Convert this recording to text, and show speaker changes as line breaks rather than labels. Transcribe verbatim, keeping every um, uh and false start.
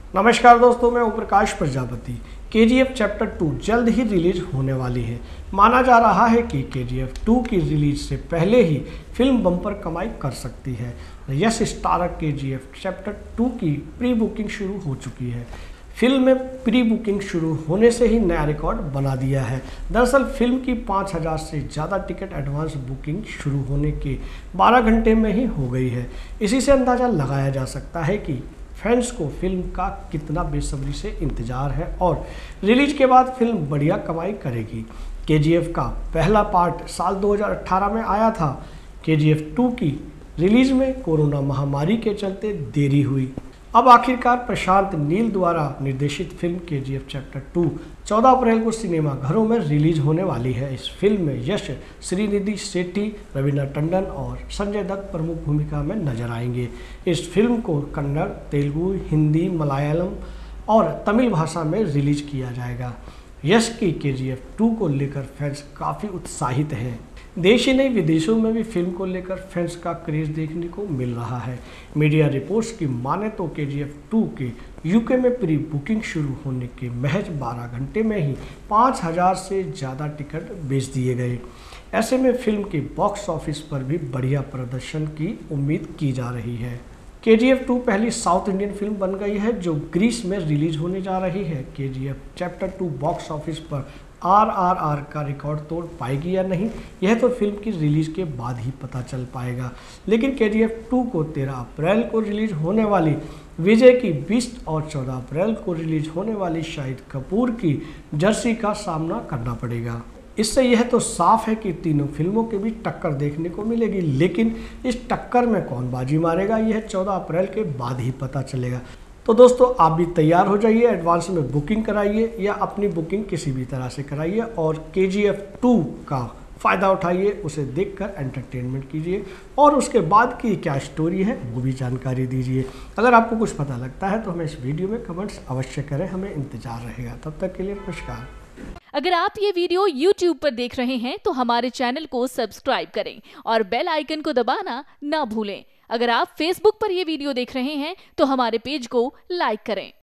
नमस्कार दोस्तों, मैं ओम प्रकाश प्रजापति। के जी एफ चैप्टर टू जल्द ही रिलीज होने वाली है। माना जा रहा है कि के जी एफ टू की रिलीज से पहले ही फिल्म बम्पर कमाई कर सकती है। Yash starrer K G F chapter two की प्री बुकिंग शुरू हो चुकी है। फिल्म में प्री बुकिंग शुरू होने से ही नया रिकॉर्ड बना दिया है। दरअसल फिल्म की पाँच हज़ार से ज़्यादा टिकट एडवांस बुकिंग शुरू होने के बारह घंटे में ही हो गई है। इसी से अंदाज़ा लगाया जा सकता है कि फैंस को फिल्म का कितना बेसब्री से इंतजार है और रिलीज के बाद फिल्म बढ़िया कमाई करेगी। के जी एफ का पहला पार्ट साल दो हज़ार अठारह में आया था। के जी एफ टू की रिलीज में कोरोना महामारी के चलते देरी हुई। अब आखिरकार प्रशांत नील द्वारा निर्देशित फिल्म के जी एफ चैप्टर टू चौदह अप्रैल को सिनेमा घरों में रिलीज होने वाली है। इस फिल्म में यश, श्रीनिधि शेट्टी, रवीना टंडन और संजय दत्त प्रमुख भूमिका में नजर आएंगे। इस फिल्म को कन्नड़, तेलुगु, हिंदी, मलयालम और तमिल भाषा में रिलीज किया जाएगा। यश की के जी एफ टू को लेकर फैंस काफ़ी उत्साहित हैं। देश ही नहीं, विदेशों में भी फिल्म को लेकर फैंस का क्रेज देखने को मिल रहा है। मीडिया रिपोर्ट्स की माने तो के जी एफ टू के यूके में प्री बुकिंग शुरू होने के महज बारह घंटे में ही पाँच हज़ार से ज़्यादा टिकट बेच दिए गए। ऐसे में फिल्म के बॉक्स ऑफिस पर भी बढ़िया प्रदर्शन की उम्मीद की जा रही है। के जी एफ टू पहली साउथ इंडियन फिल्म बन गई है जो ग्रीस में रिलीज होने जा रही है। K G F chapter two box office पर आर आर आर का रिकॉर्ड तोड़ पाएगी या नहीं, यह तो फिल्म की रिलीज के बाद ही पता चल पाएगा। लेकिन के जी एफ टू को तेरह अप्रैल को रिलीज होने वाली विजय की बीस और चौदह अप्रैल को रिलीज होने वाली शाहिद कपूर की जर्सी का सामना करना पड़ेगा। इससे यह तो साफ है कि तीनों फिल्मों के बीच टक्कर देखने को मिलेगी, लेकिन इस टक्कर में कौन बाजी मारेगा यह चौदह अप्रैल के बाद ही पता चलेगा। तो दोस्तों, आप भी तैयार हो जाइए, एडवांस में बुकिंग कराइए या अपनी बुकिंग किसी भी तरह से कराइए और के जी एफ टू का फ़ायदा उठाइए, उसे देखकर एंटरटेनमेंट कीजिए और उसके बाद की क्या स्टोरी है वो भी जानकारी दीजिए। अगर आपको कुछ पता लगता है तो हमें इस वीडियो में कमेंट्स अवश्य करें, हमें इंतजार रहेगा। तब तक के लिए नमस्कार।
अगर आप ये वीडियो यूट्यूब पर देख रहे हैं तो हमारे चैनल को सब्सक्राइब करें और बेल आइकन को दबाना ना भूलें। अगर आप फेसबुक पर यह वीडियो देख रहे हैं तो हमारे पेज को लाइक करें।